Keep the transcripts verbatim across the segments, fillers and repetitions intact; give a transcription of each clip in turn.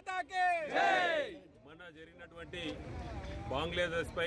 మాతా key జై। మన జరిగినటువంటి బంగ్లాదేశ్ పై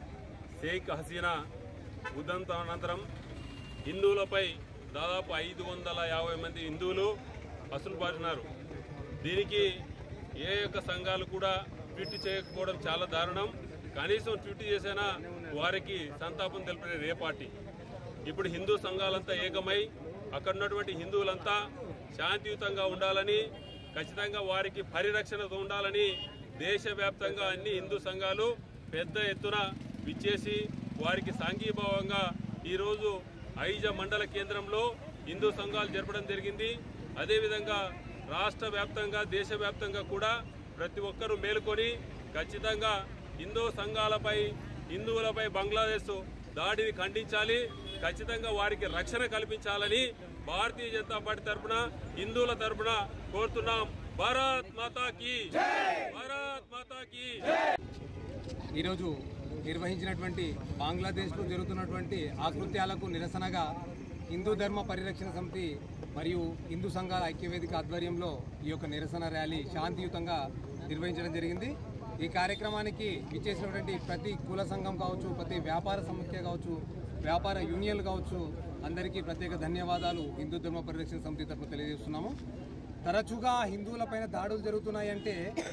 షేక్ హసీనా ఉదంతం అనంతరం హిందువులపై దాదాపు ఐదు వందల యాభై మంది హిందువులు అసలు బారినారు। దీనికి ఏ యొక్క సంఘాలు కూడా ట్వీట్ చేయకపోవడం చాలా దారుణం। కనీసం ట్వీట్ చేసినా వారికి సంతాపం తెలిపిన ఏ పార్టీ। ఇప్పుడు హిందూ సంఘాలంతా ఏకమై అక్కడ ఉన్నటువంటి హిందువులంతా శాంతియుతంగా ఉండాలని, ఖచ్చితంగా వారికి పరిరక్షణతో ఉండాలని దేశవ్యాప్తంగా అన్ని హిందూ సంఘాలు పెద్ద ఎత్తున విచ్చేసి వారికి సాంఘీభావంగా ఈరోజు ఐజ మండల కేంద్రంలో హిందూ సంఘాలు జరపడం జరిగింది। అదేవిధంగా రాష్ట్ర వ్యాప్తంగా దేశవ్యాప్తంగా కూడా ప్రతి ఒక్కరూ మేలుకొని ఖచ్చితంగా హిందూ సంఘాలపై హిందువులపై బంగ్లాదేశ్ దాడిని ఖండించాలి, ఖచ్చితంగా వారికి రక్షణ కల్పించాలని భారతీయ జనతా పార్టీ తరఫున హిందువుల తరఫున కోరుతున్నాం। భారత్ మాతా కీ జై, భారత్ మాతా కీ జై। ఈరోజు నిర్వహించినటువంటి బంగ్లాదేశ్లో జరుగుతున్నటువంటి ఆకృత్యాలకు నిరసనగా హిందూ ధర్మ పరిరక్షణ సమితి మరియు హిందూ సంఘాల ఐక్యవేదిక ఆధ్వర్యంలో ఈ యొక్క నిరసన ర్యాలీ శాంతియుతంగా నిర్వహించడం జరిగింది। ఈ కార్యక్రమానికి విచ్చేసినటువంటి ప్రతి కుల సంఘం కావచ్చు, ప్రతి వ్యాపార సమైక్య కావచ్చు, వ్యాపార యూనియన్లు కావచ్చు, అందరికీ ప్రత్యేక ధన్యవాదాలు హిందూ ధర్మ పరిరక్షణ సమితి తరఫున తెలియజేస్తున్నాము। తరచుగా హిందువులపైన దాడులు జరుగుతున్నాయంటే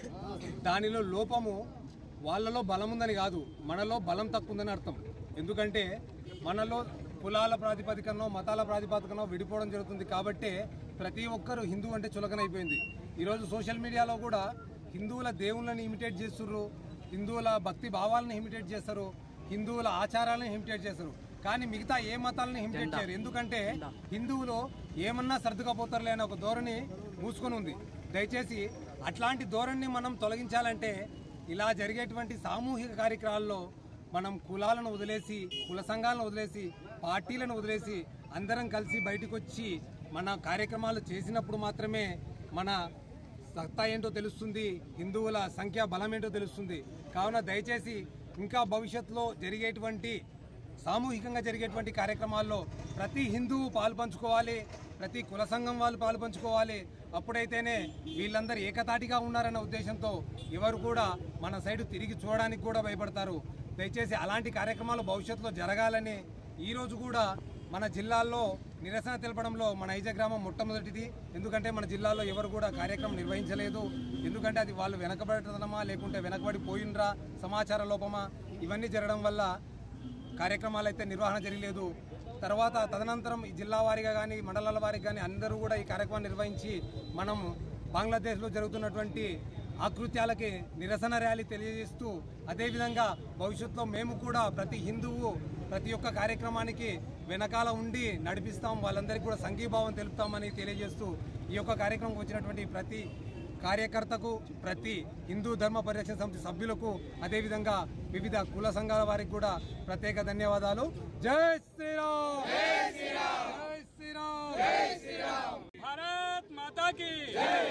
దానిలో లోపము వాళ్ళలో బలం ఉందని కాదు, మనలో బలం తక్కువ ఉందని అర్థం। ఎందుకంటే మనలో కులాల ప్రాతిపదికనో మతాల ప్రాతిపదికనో విడిపోవడం జరుగుతుంది కాబట్టి ప్రతి ఒక్కరూ హిందూ అంటే చులకనైపోయింది। ఈరోజు సోషల్ మీడియాలో కూడా హిందువుల దేవుళ్ళని ఇమిటేట్ చేస్తున్నారు, హిందువుల భక్తి భావాలను ఇమిటేట్ చేస్తారు, హిందువుల ఆచారాలను ఇమిటేట్ చేస్తారు, కానీ మిగతా ఏ మతాలను ఇమిటేట్ చేయరు। ఎందుకంటే హిందువులు ఏమన్నా సర్దుకపోతారులే అనే ఒక ధోరణి మూసుకొని ఉంది। దయచేసి అట్లాంటి ధోరణిని మనం తొలగించాలంటే ఇలా జరిగేటువంటి సామూహిక కార్యక్రమాల్లో మనం కులాలను వదిలేసి, కుల సంఘాలను వదిలేసి, పార్టీలను వదిలేసి అందరం కలిసి బయటకు వచ్చి మన కార్యక్రమాలు చేసినప్పుడు మాత్రమే మన సత్తా ఏంటో తెలుస్తుంది, హిందువుల సంఖ్య బలం ఏంటో తెలుస్తుంది। కావున దయచేసి ఇంకా భవిష్యత్తులో జరిగేటువంటి సామూహికంగా జరిగేటువంటి కార్యక్రమాల్లో ప్రతి హిందువు పాలు పంచుకోవాలి, ప్రతి కుల సంఘం వాళ్ళు పాలు పంచుకోవాలి। అప్పుడైతేనే వీళ్ళందరూ ఏకతాటిగా ఉన్నారన్న ఉద్దేశంతో ఎవరు కూడా మన సైడు తిరిగి చూడడానికి కూడా భయపడతారు। దయచేసి అలాంటి కార్యక్రమాలు భవిష్యత్తులో జరగాలని ఈరోజు కూడా మన జిల్లాల్లో నిరసన తెలపడంలో మన ఐజ గ్రామం మొట్టమొదటిది। ఎందుకంటే మన జిల్లాలో ఎవరు కూడా కార్యక్రమం నిర్వహించలేదు, ఎందుకంటే అది వాళ్ళు వెనకబడటమా లేకుంటే వెనకబడిపోయినరా, సమాచార లోపమా, ఇవన్నీ జరగడం వల్ల కార్యక్రమాలు అయితే నిర్వహణ జరగలేదు। తర్వాత తదనంతరం ఈ జిల్లా వారీగా కానీ మండలాల వారికి కానీ అందరూ కూడా ఈ కార్యక్రమాన్ని నిర్వహించి మనం బంగ్లాదేశ్లో జరుగుతున్నటువంటి ఆకృత్యాలకి నిరసన ర్యాలీ తెలియజేస్తూ, అదేవిధంగా భవిష్యత్తులో మేము కూడా ప్రతి హిందువు ప్రతి ఒక్క కార్యక్రమానికి వెనకాల ఉండి నడిపిస్తాం, వాళ్ళందరికీ కూడా సంఘీభావం తెలుపుతామని తెలియజేస్తూ ఈ యొక్క కార్యక్రమం వచ్చినటువంటి ప్రతి కార్యకర్తకు, ప్రతి హిందూ ధర్మ పరిరక్షణ సమితి సభ్యులకు, అదేవిధంగా వివిధ కుల సంఘాల వారికి కూడా ప్రత్యేక ధన్యవాదాలు। జై శ్రీరామ్, జై శ్రీరామ్, జై శ్రీరామ్, జై శ్రీరామ్, భారత్ మాతా కీ జై।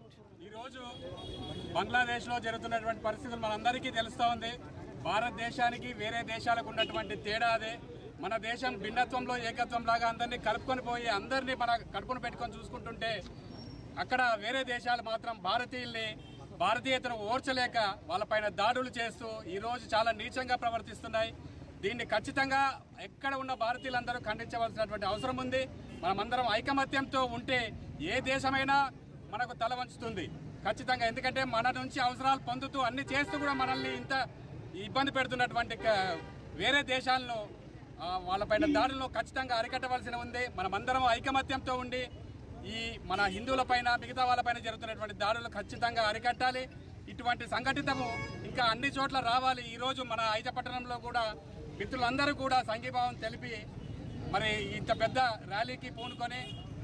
ఈరోజు బంగ్లాదేశ్లో జరుగుతున్నటువంటి పరిస్థితులు మనందరికీ తెలుస్తూ ఉంది। భారతదేశానికి వేరే దేశాలకు ఉన్నటువంటి తేడా అదే। మన దేశం భిన్నత్వంలో ఏకత్వం లాగా అందరినీ కలుపుకొని పోయి అందరినీ మన కడుపును పెట్టుకొని చూసుకుంటుంటే అక్కడ వేరే దేశాలు మాత్రం భారతీయుల్ని భారతీయతను ఓర్చలేక వాళ్ళపైన దాడులు చేస్తూ ఈరోజు చాలా నీచంగా ప్రవర్తిస్తున్నాయి। దీన్ని ఖచ్చితంగా ఎక్కడ ఉన్న భారతీయులందరూ ఖండించవలసినటువంటి అవసరం ఉంది। మనమందరం ఐకమత్యంతో ఉంటే ఏ దేశమైనా మనకు తల వంచుతుంది ఖచ్చితంగా। ఎందుకంటే మన నుంచి అవసరాలు పొందుతూ అన్ని చేస్తూ కూడా మనల్ని ఇంత ఇబ్బంది పెడుతున్నటువంటి వేరే దేశాలను వాళ్ళపైన దాడులను ఖచ్చితంగా అరికట్టవలసిన ఉంది। మనమందరం ఐకమత్యంతో ఉండి ఈ మన హిందువులపైన మిగతా వాళ్ళపైన జరుగుతున్నటువంటి దాడులు ఖచ్చితంగా అరికట్టాలి। ఇటువంటి సంఘటితము ఇంకా అన్ని చోట్ల రావాలి। ఈరోజు మన ఐజ పట్టణంలో కూడా మిత్రులందరూ కూడా సంఘీభావం తెలిపి మరి ఇంత పెద్ద ర్యాలీకి పూనుకొని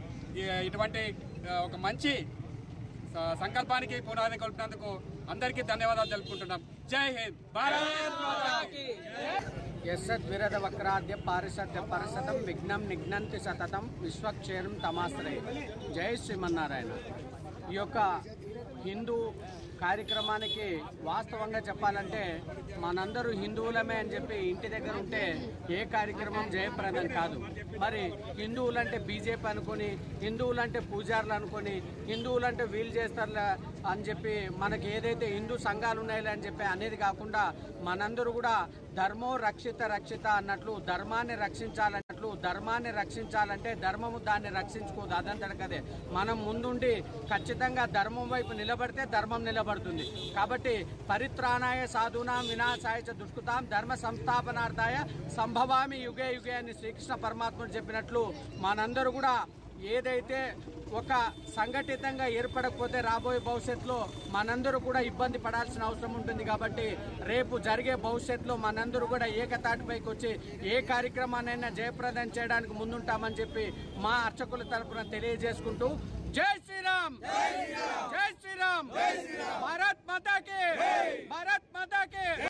ఇటువంటి ఒక మంచి సంకల్పానికి పునాది కొల్పినందుకు అందరికీ ధన్యవాదాలు తెలుపుకుంటున్నాం। జై హింద్, భారత్ మాతా కీ జై। యస్సత్ విరద వక్రాద్య పారిషద్య పరసతం విఘ్నం నిఘ్నంతి సతతం విశ్వక్షేరం తమాశ్రయ। జై శ్రీమన్నారాయణ। ఈ యొక్క హిందూ కార్యక్రమానికి వాస్తవంగా చెప్పాలంటే మనందరూ హిందువులమే అని చెప్పి ఇంటి దగ్గర ఉంటే ఏ కార్యక్రమం జయప్రదం కాదు. మరి హిందువులంటే బీజేపీ అనుకొని, హిందువులంటే పూజారులు అనుకొని, హిందువులంటే వీలు చేస్తారులే అని చెప్పి మనకి ఏదైతే హిందూ సంఘాలు ఉన్నాయో అని చెప్పి అనేది కాకుండా మనందరూ కూడా ధర్మో రక్షిత రక్షిత అన్నట్లు ధర్మాన్ని రక్షించాలన్నట్లు ధర్మాన్ని రక్షించాలంటే ధర్మము దాన్ని రక్షించుకోదు. అదంతటకదే మనం ముందుండి ఖచ్చితంగా ధర్మం వైపు నిలబడితే ధర్మం నిలబడుతుంది. కాబట్టి పరిత్రాణాయ సాధూనాం వినాశాయ చ దుష్కృతాం ధర్మ సంస్థాపనార్థాయ సంభవామి యుగే యుగే అని శ్రీకృష్ణ పరమాత్ముడు చెప్పినట్లు మనందరూ కూడా ఏదైతే ఒక సంఘటితంగా ఏర్పడకపోతే రాబోయే భవిష్యత్తులో మనందరూ కూడా ఇబ్బంది పడాల్సిన అవసరం ఉంటుంది. కాబట్టి రేపు జరిగే భవిష్యత్తులో మనందరూ కూడా ఏకతాటిపైకి వచ్చి ఏ కార్యక్రమాన్నైనా జయప్రదం చేయడానికి ముందుంటామని చెప్పి మా అర్చకుల తరపున తెలియజేసుకుంటూ జై శ్రీరామ్, జై శ్రీరామ్, భారత్ మాతాకి, భారత్ మాతాకి.